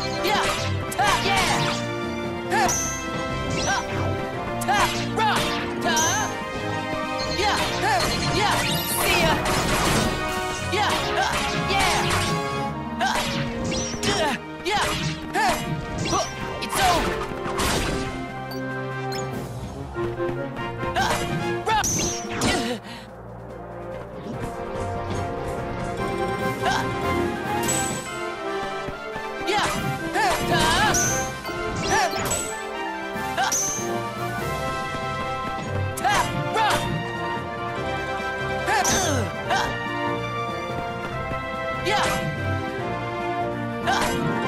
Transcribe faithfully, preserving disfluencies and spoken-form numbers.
Yeah! Ta! Yeah! Huh. Ta! Ta! Rock! Ta! Yeah! Huh. Yeah! See ya! Yeah! Uh, yeah! Uh, uh, yeah! Huh. Huh. It's over! Uh, rock! Uh, uh, yeah! Huh. Ta! Huh. Uh, ta! Rock! Uh, uh, yeah! Uh,